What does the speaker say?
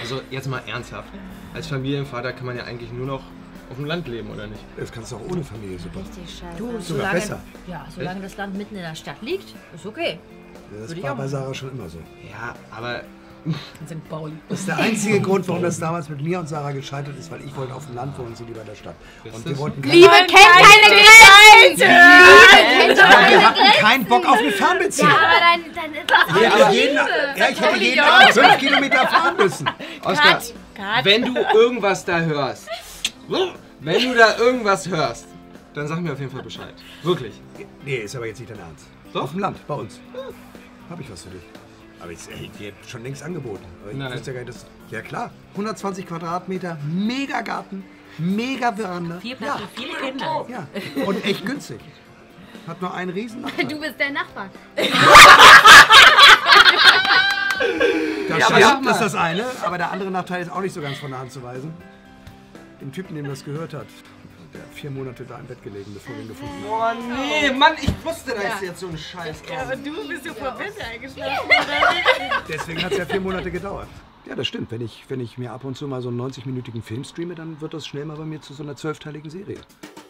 Also jetzt mal ernsthaft. Als Familienvater kann man ja eigentlich nur noch auf dem Land leben, oder nicht? Das kannst du auch ohne Familie, super. Richtig scheiße. Du, Sogar besser. solange das Land mitten in der Stadt liegt, ist okay. Das war bei Sarah schon immer so. Ja, aber In St. Pauli. Das ist der einzige Grund, warum das damals mit mir und Sarah gescheitert ist, weil ich wollte auf dem Land wohnen und sie lieber in der Stadt. Und wir wollten Liebe kennt keine Grenzen! wir hatten keinen Bock auf eine Fernbeziehung. Aber dann ist das Ich hätte jeden Abend 5 Kilometer fahren müssen. Oskar, Cut. wenn du irgendwas da hörst, dann sag mir auf jeden Fall Bescheid. Wirklich. Nee, ist aber jetzt nicht dein Ernst. Doch? Auf dem Land, bei uns. Hab ich was für dich. Aber ich hätte dir schon längst angeboten. Aber ich Nein. wusste ja gar nicht, dass... Ja klar, 120 Quadratmeter, mega Garten, mega Veranda. Viel Platz für viele Kinder. Ja, und echt günstig. Hat nur einen riesen Nachteil. Du bist der Nachbar. Das stimmt, das ist das eine, aber der andere Nachteil ist auch nicht so ganz von der Hand zu weisen. Dem Typen, dem das gehört hat, der hat 4 Monate da im Bett gelegen, bevor wir ihn gefunden haben. Oh nee, Mann, ich wusste, da ist jetzt so ein Scheiß drauf. Aber du bist so vor Bett eingeschlafen. Deswegen hat es ja 4 Monate gedauert. Ja, das stimmt. Wenn ich mir ab und zu mal so einen 90-minütigen Film streame, dann wird das schnell mal bei mir zu so einer 12-teiligen Serie.